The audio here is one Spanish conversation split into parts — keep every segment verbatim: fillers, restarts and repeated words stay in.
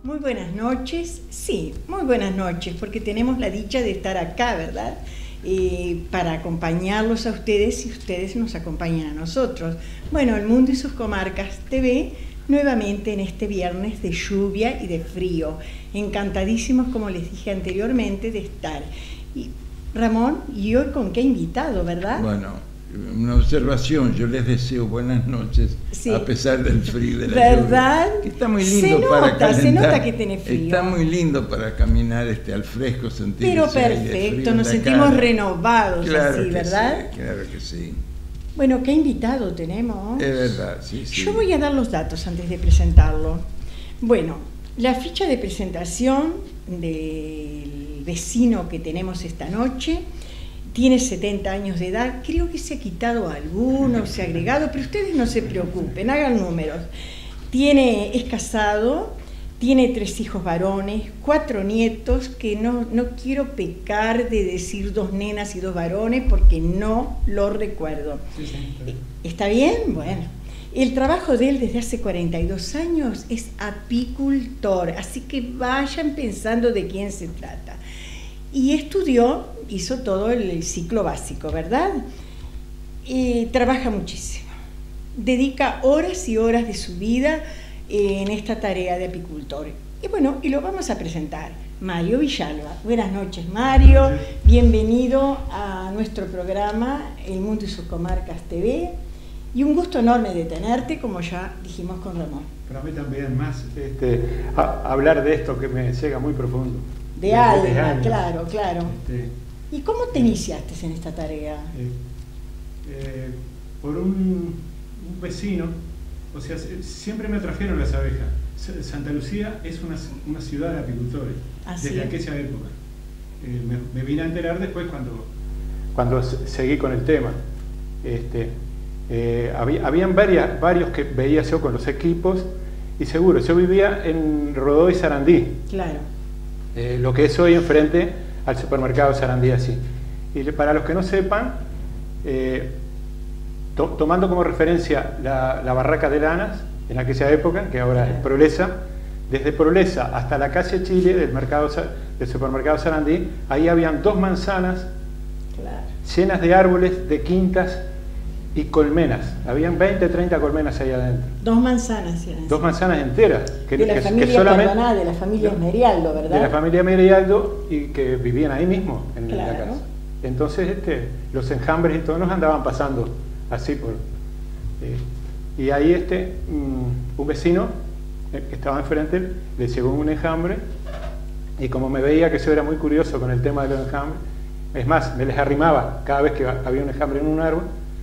Muy buenas noches, sí, muy buenas noches, porque tenemos la dicha de estar acá, ¿verdad? Eh, para acompañarlos a ustedes y ustedes nos acompañan a nosotros. Bueno, El Mundo y sus Comarcas T V, nuevamente en este viernes de lluvia y de frío. Encantadísimos, como les dije anteriormente, de estar. Y, Ramón, ¿y hoy con qué invitado, verdad? Bueno, una observación, yo les deseo buenas noches, sí, a pesar del frío de la ¿verdad? lluvia. Que está muy lindo se para nota, calentar. Se nota que tiene frío. Está muy lindo para caminar este, al fresco, sentir Pero ese aire perfecto, frío nos en la sentimos cara. renovados, Claro así, que ¿verdad? Sí, claro que sí. Bueno, ¿qué invitado tenemos? Es verdad, sí, sí. Yo voy a dar los datos antes de presentarlo. Bueno, la ficha de presentación del vecino que tenemos esta noche tiene setenta años de edad, creo que se ha quitado alguno, se ha agregado, pero ustedes no se preocupen, hagan números. Tiene, es casado, tiene tres hijos varones, cuatro nietos, que no, no quiero pecar de decir dos nenas y dos varones porque no lo recuerdo. Sí, sí, está bien. ¿Está bien? Bueno. El trabajo de él desde hace cuarenta y dos años es apicultor, así que vayan pensando de quién se trata. Y estudió, hizo todo el ciclo básico, ¿verdad? Y trabaja muchísimo. Dedica horas y horas de su vida en esta tarea de apicultor. Y bueno, y lo vamos a presentar. Mario Villalba. Buenas noches, Mario. Bienvenido a nuestro programa El Mundo y sus Comarcas T V. Y un gusto enorme de tenerte, como ya dijimos con Ramón. Para mí también, más este, a, hablar de esto que me llega muy profundo. De alma, claro, claro. Este, ¿Y cómo te iniciaste en esta tarea? Eh, eh, por un, un vecino, o sea, siempre me atrajeron las abejas. Santa Lucía es una, una ciudad de apicultores, ¿Ah, desde sí? aquella época. Eh, me, me vine a enterar después cuando, cuando seguí con el tema. Este, eh, había, habían varias, varios que veía yo con los equipos, y seguro, yo vivía en Rodó y Sarandí. Claro. Eh, lo que es hoy enfrente al supermercado Sarandí, así. Y para los que no sepan, eh, to, tomando como referencia la, la barraca de lanas, en aquella época, que ahora es Prolesa, desde Prolesa hasta la calle Chile del, mercado, del supermercado Sarandí, ahí habían dos manzanas, claro, llenas de árboles, de quintas y colmenas. Habían veinte, treinta colmenas ahí adentro. Dos manzanas, ¿sí? Dos manzanas enteras. Que, de la que, familia que solamente, Perdoná, de la familia Esmerialdo, ¿verdad? De la familia Esmerialdo, y que vivían ahí mismo, en claro. la casa. Entonces este, los enjambres y todos nos andaban pasando así por... Eh, y ahí este, um, un vecino eh, que estaba enfrente, le llegó un enjambre, y como me veía que yo era muy curioso con el tema de los enjambres, es más, me les arrimaba cada vez que había un enjambre en un árbol.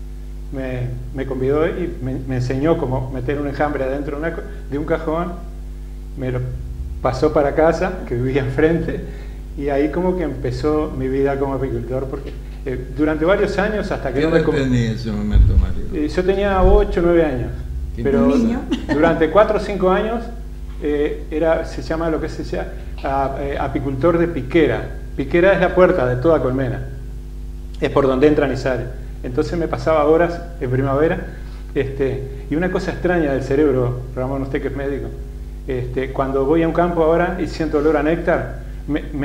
Me, me convidó y me, me enseñó cómo meter un enjambre adentro de, una, de un cajón, me lo pasó para casa, que vivía enfrente, y ahí como que empezó mi vida como apicultor, porque eh, durante varios años, hasta que ¿Qué no me... edad tenía en ese momento, Mario? Eh, yo tenía ocho o nueve años, pero niño. Durante cuatro o cinco años eh, era, se llama lo que se llama a, eh, apicultor de piquera. Piquera es la puerta de toda colmena, es por donde entran y salen. Entonces me pasaba horas en primavera, este, y una cosa extraña del cerebro, Ramón, usted que es médico, este, cuando voy a un campo ahora y siento olor a néctar, me, me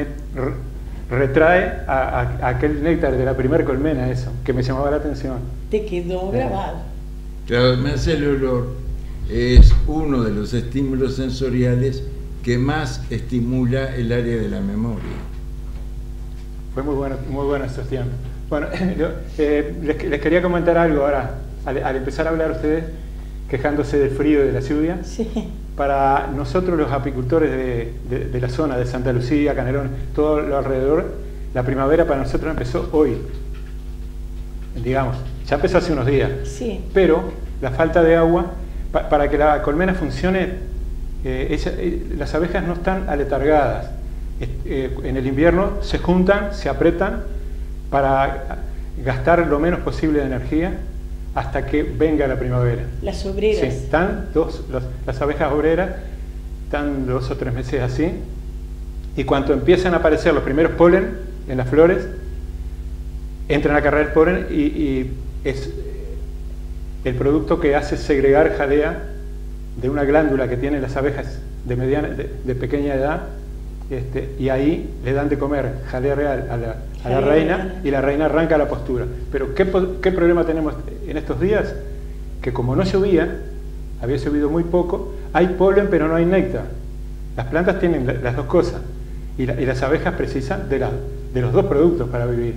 retrae a, a, a aquel néctar de la primer colmena, eso, que me llamaba la atención. Te quedó grabado. Claro, además el olor es uno de los estímulos sensoriales que más estimula el área de la memoria. Fue muy bueno, muy bueno esos tiempos. Bueno, yo, eh, les, les quería comentar algo ahora, al, al empezar a hablar ustedes, quejándose del frío y de la lluvia. Sí. Para nosotros los apicultores de, de, de la zona de Santa Lucía, Canerón, todo lo alrededor, la primavera para nosotros empezó hoy, digamos, ya empezó hace unos días. Sí. Pero la falta de agua, pa, para que la colmena funcione, eh, ella, eh, las abejas no están aletargadas. Eh, en el invierno se juntan, se apretan, para gastar lo menos posible de energía hasta que venga la primavera. Las obreras. Sí, están dos, los, las abejas obreras están dos o tres meses así, y cuando empiezan a aparecer los primeros polen en las flores, entran a cargar el polen y, y es el producto que hace segregar jadea de una glándula que tienen las abejas de, mediana, de, de pequeña edad, este, y ahí le dan de comer jalea real a la, a la reina, y la reina arranca la postura. Pero ¿qué, ¿qué problema tenemos en estos días? Que como no llovía, había llovido muy poco, hay polen pero no hay néctar. Las plantas tienen las dos cosas, y, la, y las abejas precisan de, la, de los dos productos para vivir.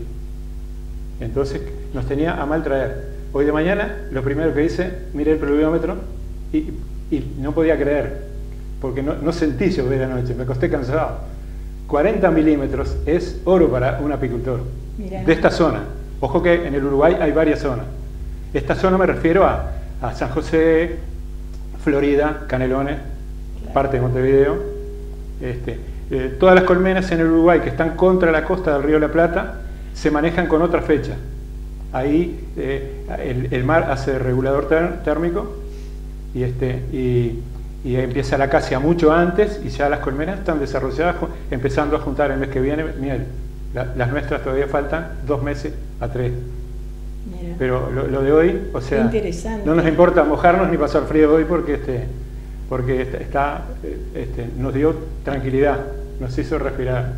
Entonces nos tenía a mal traer. Hoy de mañana lo primero que hice, miré el pluviómetro y, y no podía creer, porque no, no sentí llover anoche, me acosté cansado. cuarenta milímetros es oro para un apicultor. Mirá. De esta zona. Ojo que en el Uruguay hay varias zonas. Esta zona me refiero a, a San José, Florida, Canelones, claro, parte de Montevideo. Este, eh, todas las colmenas en el Uruguay que están contra la costa del río La Plata se manejan con otra fecha. Ahí eh, el, el mar hace regulador térmico y, este, y, y empieza la acacia mucho antes, y ya las colmenas están desarrolladas, empezando a juntar el mes que viene miel. La, las nuestras todavía faltan dos meses a tres. Mira. Pero lo, lo de hoy, o sea, no nos importa mojarnos ni pasar frío hoy, porque este, porque está, este, nos dio tranquilidad, nos hizo respirar.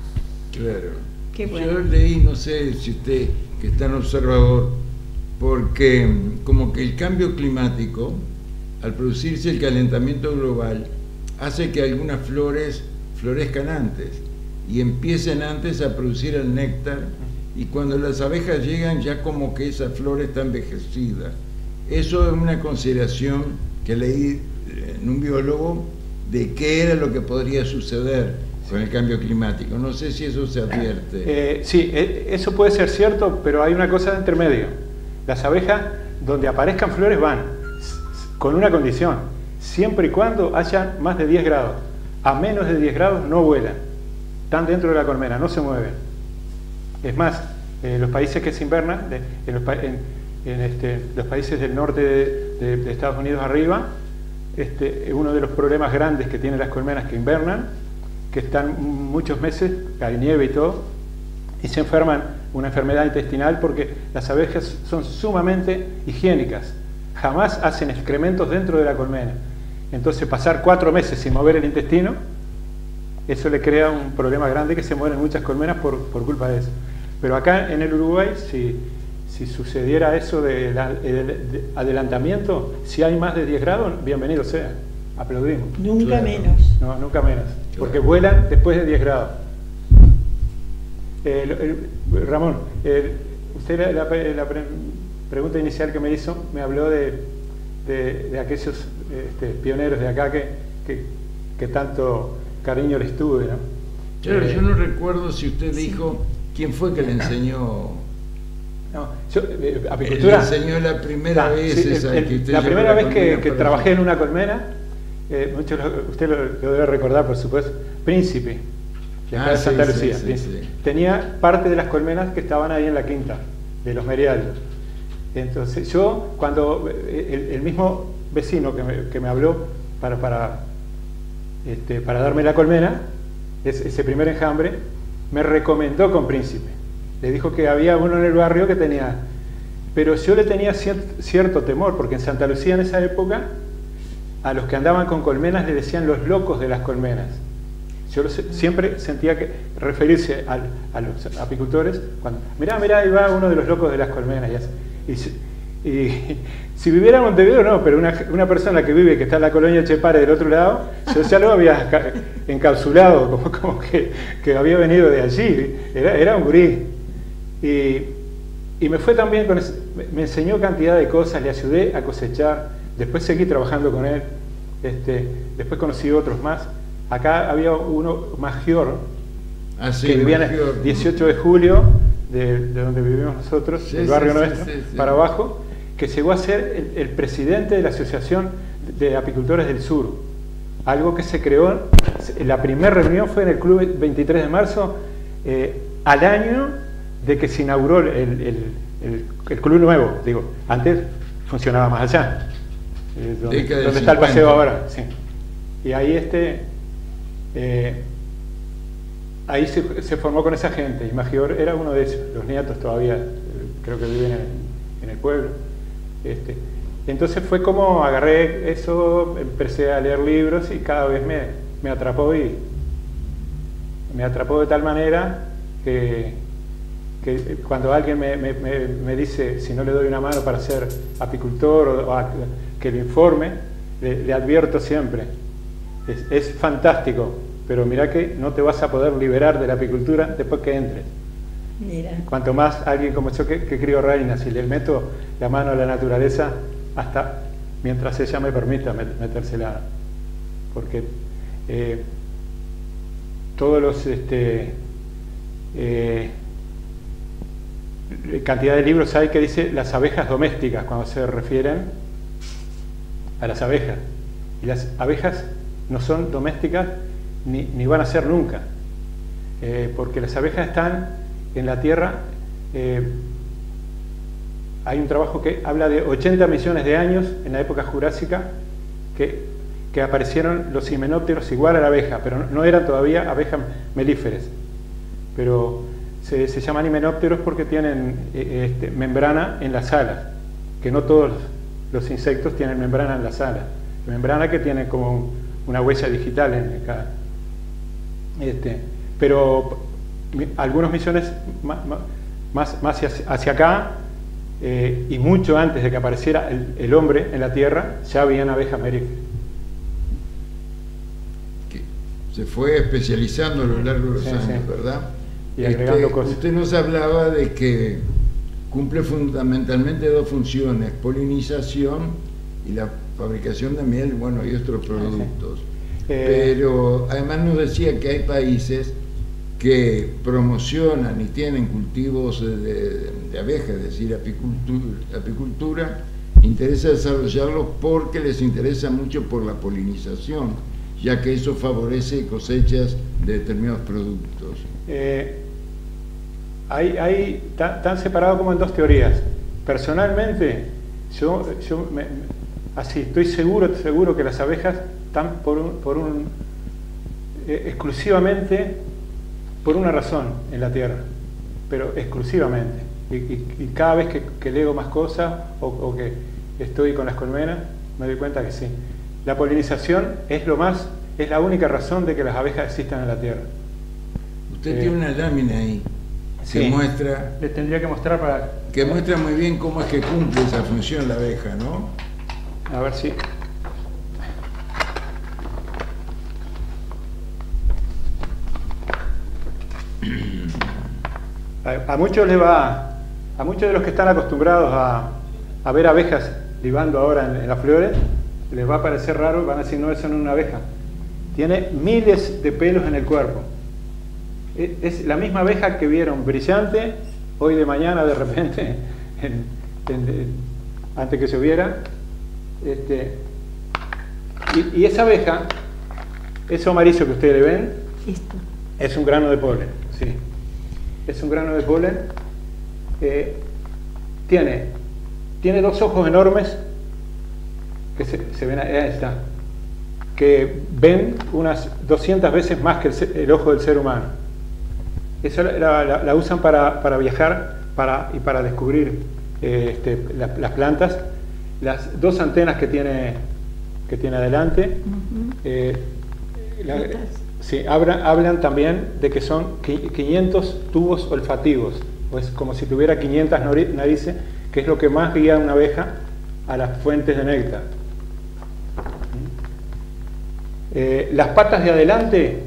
Claro. Qué bueno. Yo leí, no sé si usted, que es tan observador, porque como que el cambio climático, al producirse el calentamiento global, hace que algunas flores florezcan antes y empiecen antes a producir el néctar, y cuando las abejas llegan ya como que esa flor está envejecida. Eso es una consideración que leí en un biólogo de qué era lo que podría suceder con el cambio climático. No sé si eso se advierte. Eh, sí, eso puede ser cierto, pero hay una cosa de intermedio. Las abejas, donde aparezcan flores, van con una condición: siempre y cuando haya más de diez grados. A menos de diez grados no vuelan, están dentro de la colmena, no se mueven. Es más, en los países que se invernan, de, en, los, en, en este, los países del norte de, de, de Estados Unidos arriba, este, uno de los problemas grandes que tienen las colmenas que invernan, que están muchos meses, hay nieve y todo, y se enferman una enfermedad intestinal, porque las abejas son sumamente higiénicas, jamás hacen excrementos dentro de la colmena. Entonces pasar cuatro meses sin mover el intestino, eso le crea un problema grande, que se mueren muchas colmenas por, por culpa de eso. Pero acá en el Uruguay, si, si sucediera eso de, la, de, de adelantamiento, si hay más de diez grados, bienvenido sea, aplaudimos. Nunca claro. menos. No, nunca menos, porque vuelan después de diez grados. Eh, el, Ramón, eh, usted la, la, la pre, pregunta inicial que me hizo, me habló de, de, de aquellos este, pioneros de acá que, que, que tanto cariño les tuve, ¿no? Claro, eh, yo no recuerdo si usted dijo quién fue que le enseñó. No, yo, eh, apicultura. Le enseñó la primera ah, vez sí, esa el, que usted La primera vez que, que para trabajé en una colmena, eh, muchos lo, usted lo, lo debe recordar, por supuesto, Príncipe, de acá ah, de Santa sí, Lucía. Sí, sí, sí. Tenía parte de las colmenas que estaban ahí en la quinta, de los Merialdos. Entonces yo, cuando el, el mismo vecino que me, que me habló para, para, este, para darme la colmena, ese primer enjambre, me recomendó con Príncipe. Le dijo que había uno en el barrio que tenía, pero yo le tenía cierto, cierto temor, porque en Santa Lucía en esa época a los que andaban con colmenas le decían los locos de las colmenas. Yo siempre sentía que referirse al, a los apicultores cuando, mirá, mirá, ahí va uno de los locos de las colmenas. Y, y, y si viviera en Montevideo no, pero una, una persona que vive, que está en la colonia Chepare del otro lado, yo ya lo había encapsulado, como, como que, que había venido de allí, era, era un gurí. Y, y me fue también con eso, me enseñó cantidad de cosas, le ayudé a cosechar, después seguí trabajando con él, este, después conocí otros más. Acá había uno, Magior, ah, sí, que vivía en Magior. el dieciocho de julio, de, de donde vivimos nosotros, sí, el barrio sí, nuestro, sí, sí, sí. para abajo, que llegó a ser el, el presidente de la Asociación de Apicultores del Sur. Algo que se creó, la primera reunión fue en el Club veintitrés de marzo, eh, al año de que se inauguró el, el, el, el club nuevo. Digo, antes funcionaba más allá, eh, donde, donde está el paseo ahora. Sí. Y ahí este... Eh, ahí se, se formó con esa gente, y Magior era uno de ellos. Los nietos todavía eh, creo que viven en, en el pueblo, este, Entonces fue como agarré eso, empecé a leer libros y cada vez me, me atrapó y me atrapó de tal manera que, que cuando alguien me, me, me, me dice si no le doy una mano para ser apicultor o, o a, que lo informe, le, le advierto siempre, es, es fantástico, pero mira que no te vas a poder liberar de la apicultura después que entres. Mira. Cuanto más alguien como yo que, que crío reinas y le meto la mano a la naturaleza, hasta mientras ella me permita metérsela, porque eh, todos los este, eh, cantidad de libros hay que dice las abejas domésticas cuando se refieren a las abejas, y las abejas no son domésticas ni, ni van a ser nunca, eh, porque las abejas están en la tierra. eh, Hay un trabajo que habla de ochenta millones de años en la época jurásica que, que aparecieron los himenópteros igual a la abeja, pero no, no eran todavía abejas melíferas. Pero se, se llaman himenópteros porque tienen eh, este, membrana en las alas, que no todos los insectos tienen membrana en las alas. Membrana que tiene como un, una huella digital en cada. Este, pero algunos millones más, más, más hacia, hacia acá. Eh, y mucho antes de que apareciera el, el hombre en la tierra, ya habían abejas melíferas. Se fue especializando a lo largo de los sí, años, sí. ¿verdad? Y agregando este, cosas. Usted nos hablaba de que cumple fundamentalmente dos funciones: polinización y la fabricación de miel, bueno, y otros productos. Sí. Eh, Pero además nos decía que hay países que promocionan y tienen cultivos de, de abejas, es decir, apicultura, apicultura, interesa desarrollarlos porque les interesa mucho por la polinización, ya que eso favorece cosechas de determinados productos. Eh, hay, hay tan, tan separado como en dos teorías. Personalmente, yo, yo me, así estoy seguro, seguro que las abejas están por un, por un eh, exclusivamente por una razón en la Tierra, pero exclusivamente. Y, y, y cada vez que, que leo más cosas o, o que estoy con las colmenas, me doy cuenta que sí. La polinización es lo más, es la única razón de que las abejas existan en la Tierra. Usted eh, tiene una lámina ahí que sí, muestra, les tendría que mostrar para que muestra muy bien cómo es que cumple esa función la abeja, ¿no? A ver si. A, a muchos le va, a muchos de los que están acostumbrados a, a ver abejas libando ahora en, en las flores, les va a parecer raro, van a decir, no, eso no es una abeja. Tiene miles de pelos en el cuerpo. Es, es la misma abeja que vieron brillante hoy de mañana de repente, en, en, en, antes que lloviera. Este, y, y esa abeja, eso amarillo que ustedes le ven, Esto. es un grano de polen, sí. Es un grano de polen. Eh, tiene, tiene dos ojos enormes que se, se ven ahí, ahí está, que ven unas doscientas veces más que el, el ojo del ser humano. Eso la, la, la usan para, para viajar para, y para descubrir eh, este, la, las plantas. Las dos antenas que tiene, que tiene adelante, uh-huh. eh, la, sí, hablan, hablan también de que son quinientos tubos olfativos, pues como si tuviera quinientas narices, que es lo que más guía a una abeja a las fuentes de néctar. Eh, las patas de adelante,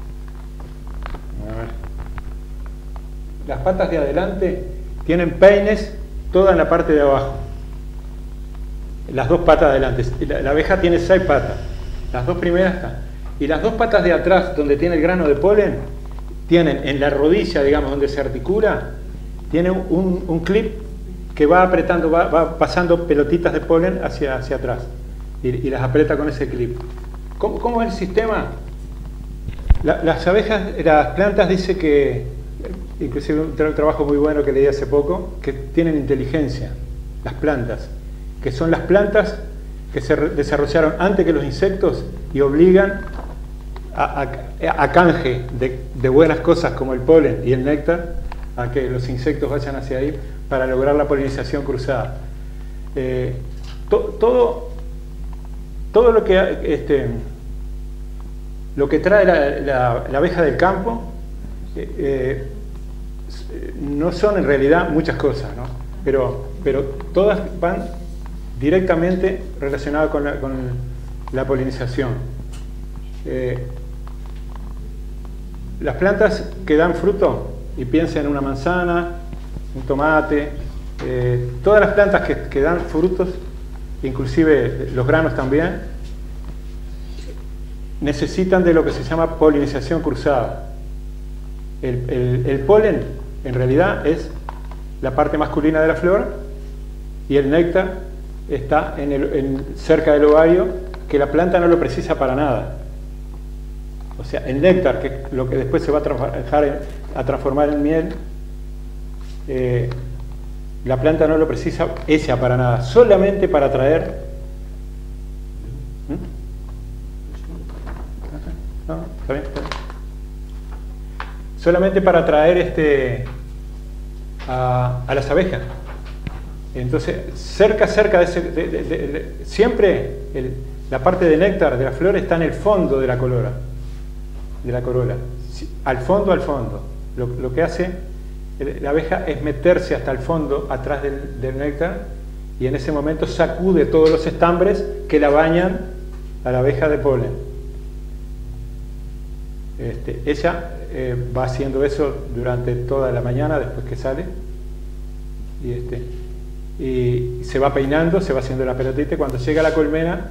a ver, las patas de adelante tienen peines toda en la parte de abajo. Las dos patas de adelante, la, la abeja tiene seis patas, las dos primeras están. Y las dos patas de atrás, donde tiene el grano de polen, tienen en la rodilla, digamos, donde se articula, tiene un, un clip que va apretando, va, va pasando pelotitas de polen hacia, hacia atrás y, y las aprieta con ese clip. ¿Cómo, cómo es el sistema? La, las abejas, las plantas, dice que, inclusive un tra trabajo muy bueno que leí hace poco, que tienen inteligencia, las plantas, que son las plantas que se desarrollaron antes que los insectos y obligan a, a, a canje de, de buenas cosas como el polen y el néctar, a que los insectos vayan hacia ahí para lograr la polinización cruzada. Eh, to, todo, todo lo que, este, lo que trae la, la, la abeja del campo eh, eh, no son en realidad muchas cosas, ¿no? pero, pero todas van directamente relacionadas con la, con la polinización. Eh, las plantas que dan fruto, y piensa en una manzana, un tomate, eh, todas las plantas que, que dan frutos, inclusive los granos también, necesitan de lo que se llama polinización cruzada. El, el, el polen en realidad es la parte masculina de la flor y el néctar está en el, en, cerca del ovario, que la planta no lo precisa para nada. O sea, el néctar, que lo que después se va a, trabajar en, a transformar en miel, eh, la planta no lo precisa ella para nada, solamente para atraer. ¿Mm? ¿No? ¿Está bien? ¿Está bien? Solamente para atraer este, a, a las abejas. Entonces, cerca, cerca de ese, de, de, de, de, siempre el, la parte de néctar de la flor está en el fondo de la corola, de la corola, al fondo, al fondo. Lo, lo que hace la abeja es meterse hasta el fondo, atrás del, del néctar, y en ese momento sacude todos los estambres que la bañan a la abeja de polen. Este, ella eh, va haciendo eso durante toda la mañana después que sale, y, este, y se va peinando, se va haciendo la pelotita, y cuando llega a la colmena,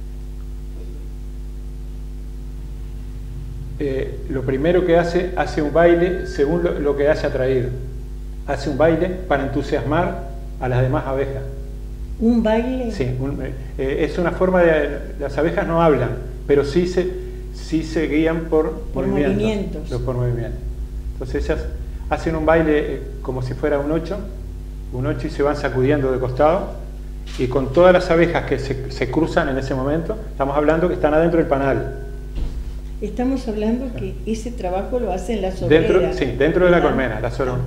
eh, lo primero que hace, hace un baile según lo, lo que haya traído. Hace un baile para entusiasmar a las demás abejas. ¿Un baile? Sí, un, eh, es una forma de... Las abejas no hablan, pero sí se, sí se guían por, por movimientos. movimientos. Por movimientos. Entonces ellas hacen un baile eh, como si fuera un ocho, un ocho, y se van sacudiendo de costado, y con todas las abejas que se, se cruzan en ese momento, estamos hablando que están adentro del panal. Estamos hablando que ese trabajo lo hacen las obreras. Dentro, sí, dentro de la colmena, las obreras.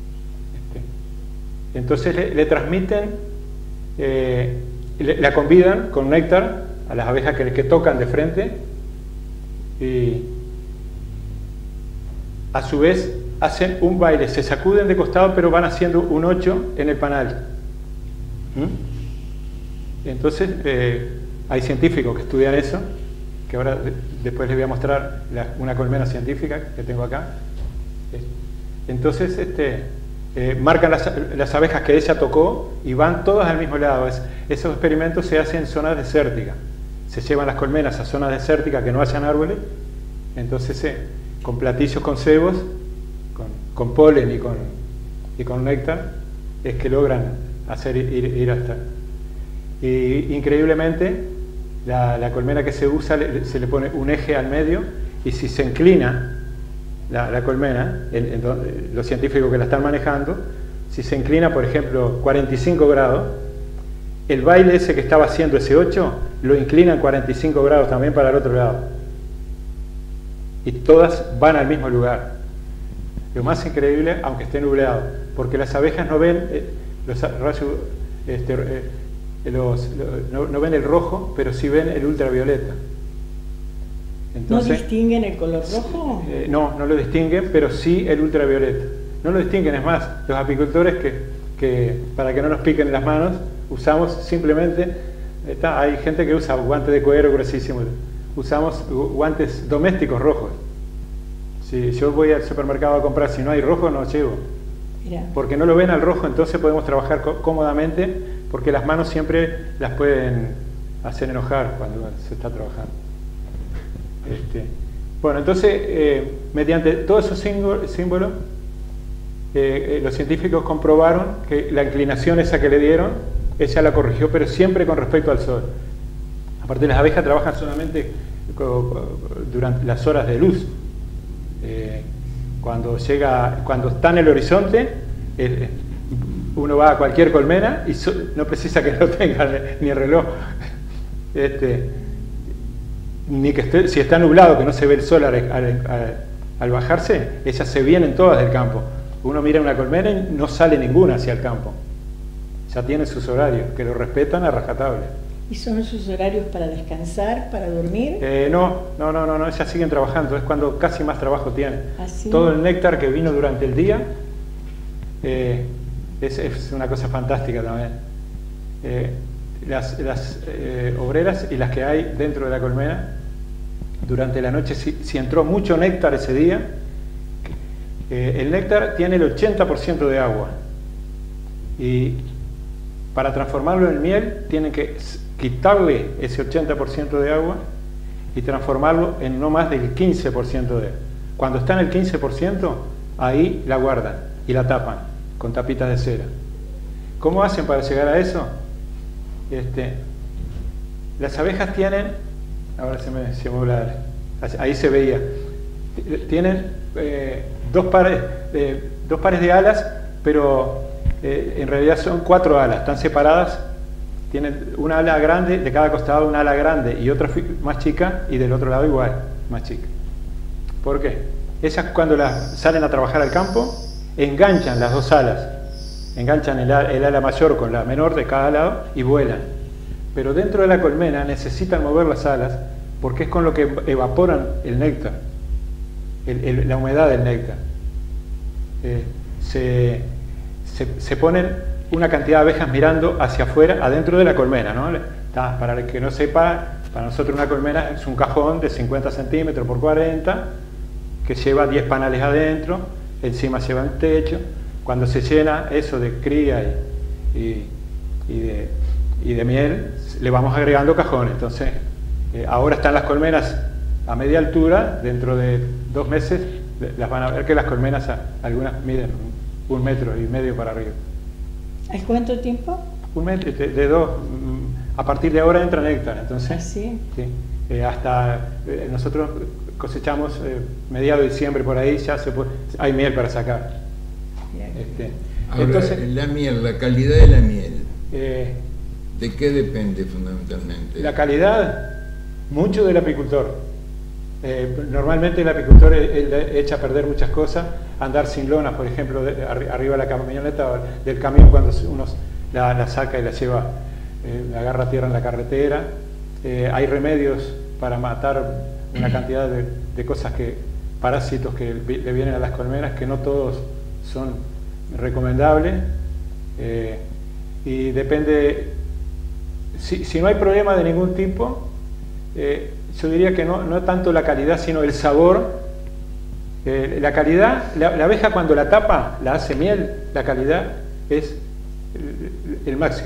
Este, entonces le, le transmiten, eh, le, la convidan con néctar a las abejas que, que tocan de frente, y a su vez hacen un baile, se sacuden de costado, pero van haciendo un ocho en el panal. ¿Mm? Entonces eh, hay científicos que estudian eso, que ahora de, después les voy a mostrar la, una colmena científica que tengo acá. Entonces este, eh, marcan las, las abejas que ella tocó y van todas al mismo lado. Es, esos experimentos se hacen en zonas desérticas. Se llevan las colmenas a zonas desérticas que no hayan árboles, entonces eh, con platillos con cebos, con, con polen y con, y con néctar, es que logran hacer ir, ir hasta. Y increíblemente, la, la colmena que se usa, le, se le pone un eje al medio, y si se inclina la, la colmena, en, en, en, los científicos que la están manejando, si se inclina, por ejemplo, cuarenta y cinco grados, el baile ese que estaba haciendo ese ocho, lo inclinan cuarenta y cinco grados también para el otro lado. Y todas van al mismo lugar. Lo más increíble, aunque esté nublado, porque las abejas no ven eh, los rayos, este, eh, los, los, no, no ven el rojo, pero sí ven el ultravioleta. Entonces, ¿no distinguen el color rojo? Eh, no, no lo distinguen, pero sí el ultravioleta. No lo distinguen, es más, los apicultores que, que para que no nos piquen las manos, usamos simplemente, está, hay gente que usa guantes de cuero gruesísimos, usamos guantes domésticos rojos. Si yo voy al supermercado a comprar, si no hay rojo, no llevo. Mirá. Porque no lo ven al rojo, entonces podemos trabajar cómodamente, porque las manos siempre las pueden hacer enojar cuando se está trabajando. Este, bueno, entonces, eh, mediante todos esos símbolos, eh, eh, los científicos comprobaron que la inclinación esa que le dieron, ella la corrigió, pero siempre con respecto al sol. Aparte, las abejas trabajan solamente durante las horas de luz. Eh, cuando llega, cuando está en el horizonte, eh, uno va a cualquier colmena y so, no precisa que no tenga ni el reloj, este, ni que esté, si está nublado, que no se ve el sol al, al, al, al bajarse, ellas se vienen todas del campo. Uno mira una colmena y no sale ninguna hacia el campo. ya tienen sus horarios, que lo respetan a rajatabla. ¿Y son sus horarios para descansar, para dormir? Eh, no, no, no, no, no, ellas siguen trabajando, es cuando casi más trabajo tienen. ¿Ah, sí? Todo el néctar que vino durante el día eh, es, es una cosa fantástica también. Eh, las las eh, obreras y las que hay dentro de la colmena, durante la noche, si, si entró mucho néctar ese día, eh, el néctar tiene el ochenta por ciento de agua. Y para transformarlo en miel tienen que quitarle ese ochenta por ciento de agua y transformarlo en no más del quince por ciento de agua. Cuando está en el quince por ciento, ahí la guardan y la tapan con tapitas de cera. ¿Cómo hacen para llegar a eso? Este, las abejas tienen, ahora se me, se me habla, ahí se veía, tienen eh, dos, pares, eh, dos pares de alas, pero eh, en realidad son cuatro alas, están separadas. Tienen una ala grande, de cada costado una ala grande y otra más chica, y del otro lado igual, más chica. ¿Por qué? Ellas, cuando las salen a trabajar al campo, enganchan las dos alas, enganchan el, el ala mayor con la menor de cada lado y vuelan. Pero dentro de la colmena necesitan mover las alas porque es con lo que evaporan el néctar, el, el, la humedad del néctar. Eh, se, se, se ponen una cantidad de abejas mirando hacia afuera, adentro de la colmena, ¿no? Para el que no sepa, para nosotros una colmena es un cajón de cincuenta centímetros por cuarenta, que lleva diez panales adentro, encima lleva el techo. Cuando se llena eso de cría y, y, y, de, y de miel, le vamos agregando cajones. Entonces, eh, ahora están las colmenas a media altura, dentro de dos meses las van a ver que las colmenas, algunas miden un metro y medio para arriba. ¿Al cuánto tiempo? Un metro, de, de dos, a partir de ahora entra néctar, entonces. ¿Ah, sí? Sí, eh, hasta eh, nosotros cosechamos eh, mediados de diciembre por ahí, ya se puede, hay miel para sacar. Este, Ahora, entonces, la miel, la calidad de la miel, eh, ¿de qué depende fundamentalmente? la calidad, mucho del apicultor. Eh, normalmente el apicultor él, él echa a perder muchas cosas, andar sin lonas, por ejemplo, de, arriba de la camioneta del camión cuando uno la, la saca y la lleva, eh, la agarra a tierra en la carretera. Eh, hay remedios para matar una cantidad de, de cosas que, parásitos que le vienen a las colmenas, que no todos son recomendables. Eh, y depende, si, si no hay problema de ningún tipo, eh, yo diría que no, no tanto la calidad, sino el sabor. Eh, la calidad, la, la abeja cuando la tapa, la hace miel, la calidad es el, el máximo.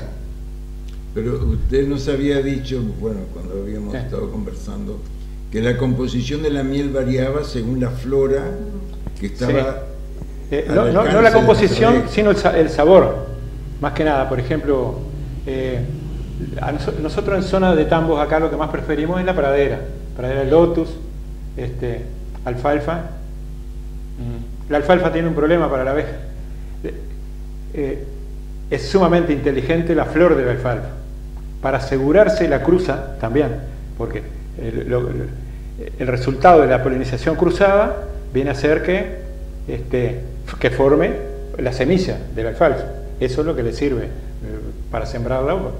Pero usted nos había dicho, bueno, cuando habíamos sí. estado conversando, que la composición de la miel variaba según la flora que estaba... Sí. Eh, no, no, no la composición, sino el, el sabor, más que nada. Por ejemplo, eh, a nos, nosotros en zona de tambos acá lo que más preferimos es la pradera, pradera de lotus, este, alfalfa. La alfalfa tiene un problema para la abeja. Eh, es sumamente inteligente la flor de la alfalfa. Para asegurarse la cruza también, porque el, lo, el resultado de la polinización cruzada viene a ser que, este, que forme la semilla de la alfalfa. Eso es lo que le sirve eh, para sembrar la uva.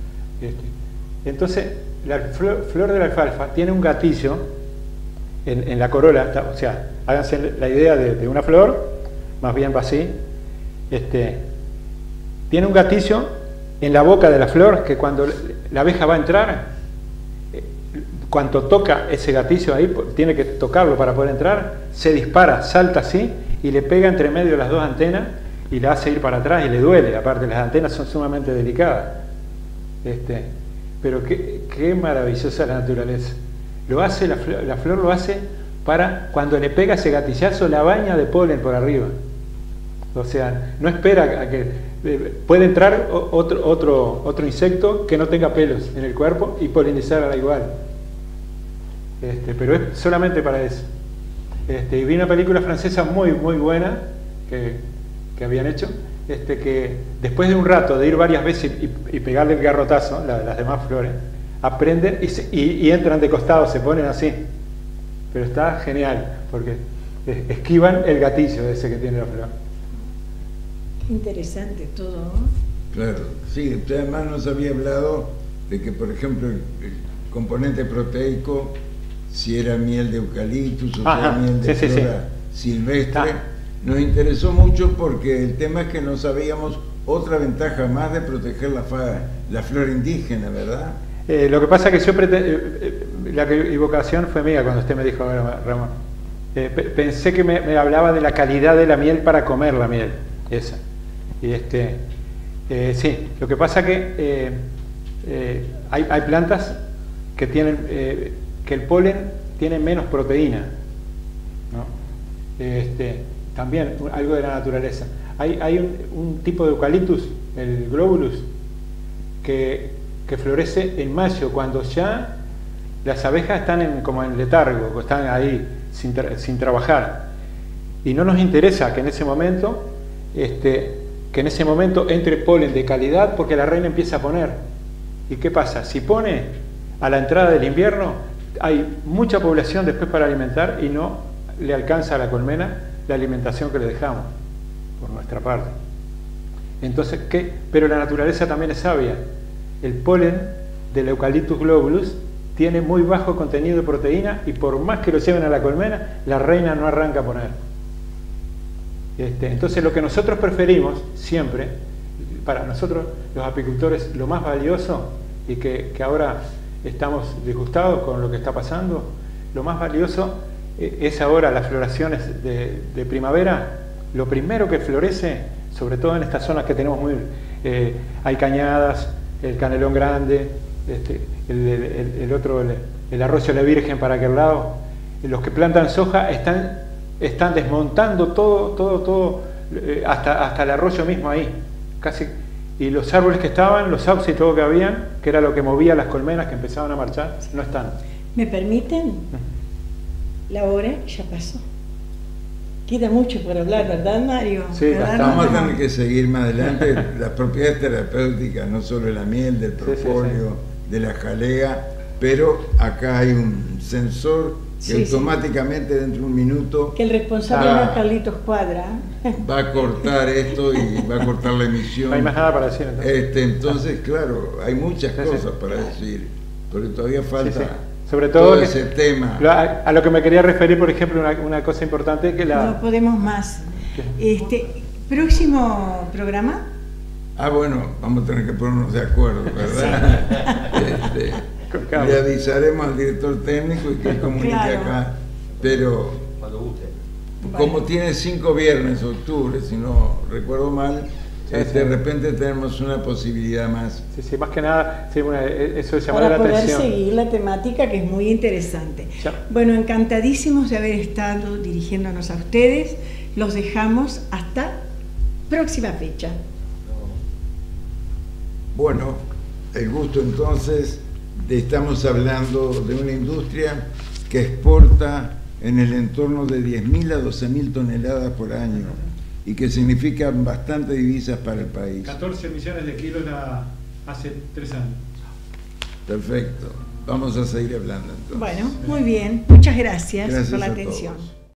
Este, entonces, la flor, flor de la alfalfa tiene un gatillo en, en la corola, o sea, háganse la idea de, de una flor, más bien va así, este, tiene un gatillo en la boca de la flor que cuando la abeja va a entrar, eh, cuando toca ese gatillo ahí, tiene que tocarlo para poder entrar, se dispara, salta así y le pega entre medio de las dos antenas y la hace ir para atrás y le duele. Aparte, las antenas son sumamente delicadas. Este, pero qué, qué maravillosa la naturaleza. Lo hace, la flor, la flor lo hace para cuando le pega ese gatillazo, la baña de polen por arriba. O sea, no espera a que eh, puede entrar otro, otro, otro insecto que no tenga pelos en el cuerpo y polinizarla igual. Este, pero es solamente para eso. Este, y vi una película francesa muy, muy buena que, que habían hecho, este, que después de un rato de ir varias veces y, y pegarle el garrotazo, la, las demás flores, aprenden y, se, y, y entran de costado, se ponen así. Pero está genial, porque esquivan el gatillo ese que tiene la flor. Qué interesante todo, ¿no? Claro, sí, usted además nos había hablado de que, por ejemplo, el, el componente proteico, si era miel de eucaliptus o si era miel de sí, flora sí, sí. silvestre, Ah. nos interesó mucho porque el tema es que no sabíamos otra ventaja más de proteger la, fa, la flora indígena, ¿verdad? Eh, lo que pasa es que yo eh, la equivocación fue mía cuando usted me dijo, Ramón. Eh, pensé que me, me hablaba de la calidad de la miel para comer la miel, esa. Y este, eh, sí, lo que pasa es que eh, eh, hay, hay plantas que tienen, eh, que el polen tiene menos proteína, ¿no? Este, también algo de la naturaleza. Hay, hay un, un tipo de eucaliptus, el globulus, que, que florece en mayo, cuando ya las abejas están en, como en letargo, están ahí sin, tra sin trabajar. Y no nos interesa que en ese momento, este, que en ese momento entre polen de calidad, porque la reina empieza a poner. ¿Y qué pasa? Si pone a la entrada del invierno, hay mucha población después para alimentar y no le alcanza a la colmena la alimentación que le dejamos por nuestra parte. Entonces, ¿qué? Pero la naturaleza también es sabia. El polen del Eucalyptus globulus tiene muy bajo contenido de proteína y por más que lo lleven a la colmena, la reina no arranca a poner. Este, entonces, lo que nosotros preferimos siempre, para nosotros los apicultores, lo más valioso, y que, que ahora estamos disgustados con lo que está pasando, lo más valioso eh, es ahora las floraciones de, de primavera. Lo primero que florece, sobre todo en estas zonas que tenemos muy... Eh, hay cañadas, el canelón grande, este, el, el, el otro, el, el arroyo de la Virgen para aquel lado. Los que plantan soja están, están desmontando todo, todo, todo, eh, hasta, hasta el arroyo mismo ahí. Casi, y los árboles que estaban, los sauces y todo que habían, que era lo que movía las colmenas que empezaban a marchar, no están. ¿Me permiten? La hora ya pasó. Queda mucho por hablar, ¿verdad, Mario? Sí, ¿verdad? Vamos a tener que seguir más adelante las propiedades terapéuticas, no solo de la miel, del propóleo, sí, sí, sí. de la jalea, pero acá hay un sensor que sí, automáticamente sí. dentro de un minuto... Que el responsable va, no es Carlitos Cuadra. Va a cortar esto y va a cortar la emisión. No hay más nada para decir. Entonces, este, entonces claro, hay muchas sí, cosas sí. para decir, porque todavía falta... Sí, sí. Sobre todo, todo que, ese tema. A, a lo que me quería referir, por ejemplo, una, una cosa importante que la... No podemos más. Este, ¿próximo programa? Ah, bueno, vamos a tener que ponernos de acuerdo, ¿verdad? Sí. Este, le avisaremos al director técnico y que él comunique claro. acá. Pero, cuando guste. Como bueno. tiene cinco viernes, octubre, si no recuerdo mal, Sí, sí. de repente tenemos una posibilidad más. Sí, sí, más que nada, sí, bueno, eso es llamar la para atención. Para poder seguir la temática, que es muy interesante. Ya. Bueno, encantadísimos de haber estado dirigiéndonos a ustedes. Los dejamos hasta próxima fecha. Bueno, el gusto entonces, de, estamos hablando de una industria que exporta en el entorno de diez mil a doce mil toneladas por año. Y que significan bastantes divisas para el país. catorce millones de kilos la, hace tres años. Perfecto. Vamos a seguir hablando entonces. Bueno, muy bien. Muchas gracias, gracias por la a atención. Todos.